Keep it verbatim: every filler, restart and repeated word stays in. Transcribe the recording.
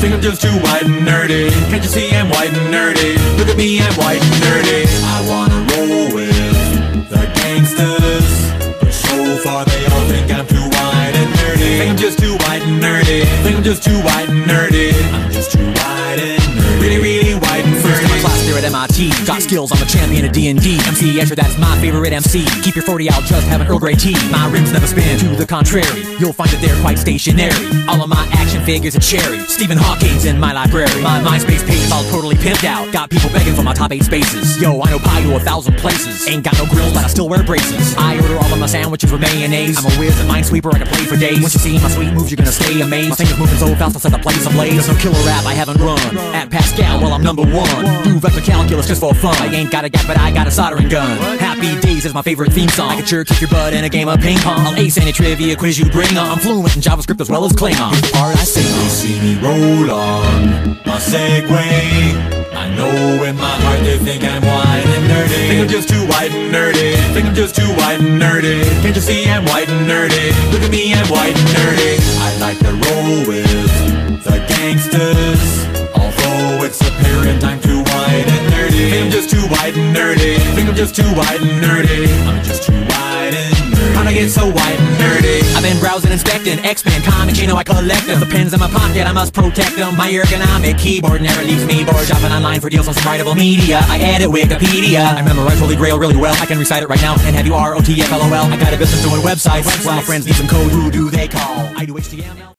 Think I'm just too white and nerdy. Can't you see I'm white and nerdy? Look at me, I'm white and nerdy. I wanna roll with the gangsters, but so far they all think I'm too white and nerdy. Think I'm just too white and nerdy. Think I'm just too white and nerdy. I'm just too white and nerdy. Really, really white and nerdy. First in my class there at M I T. Got skills, I'm a champion of D and D. M C Escher, that's my favorite M C. Keep your forty out, just have an Earl Grey tea. My rims never spin, to the contrary. You'll find that they're quite stationary. All of my action figures are cherry. Stephen Hawking's in my library. My MySpace page is all totally pimped out. Got people begging for my top eight spaces. Yo, I know pie to a thousand places. Ain't got no grills, but I still wear braces. I order all of my sandwiches with mayonnaise. I'm a whiz and minesweeper, I can play for days. Once you see my sweet moves, you're gonna stay amazed. My fingers moving so fast, I'll set the place ablaze. There's no killer rap I haven't run. At Pascal, well, I'm number one. Do vector calculus just for fun. I ain't got a gap, but I got a soldering gun. Happy Days is my favorite theme song. I can sure kick your butt in a game of ping pong. I'll ace any trivia quiz you bring on. I'm fluent in JavaScript as well as Klingon. Here's the part I sing on. They see me roll on my Segway. I know in my heart they think I'm white and nerdy. Think I'm just too white and nerdy. Think I'm just too white and nerdy. Can't you see I'm white and nerdy? Look at me, I'm white and nerdy. I like to roll with the gangsters, although it's apparent I'm too white and nerdy. Think I'm just too white and nerdy. Think I'm just too white and nerdy. I'm just too white and nerdy. How'd I get so white and nerdy? I've been browsing, inspecting X-Men comics, you know I collect them. The pens in my pocket, I must protect them. My ergonomic keyboard never leaves me bored. Shopping online for deals on some writable media. I edit Wikipedia. I memorize Holy Grail really well. I can recite it right now and have you R O T F L O L. I got a business doing websites. Well, my friends need some code. Who do they call? I do H T M L.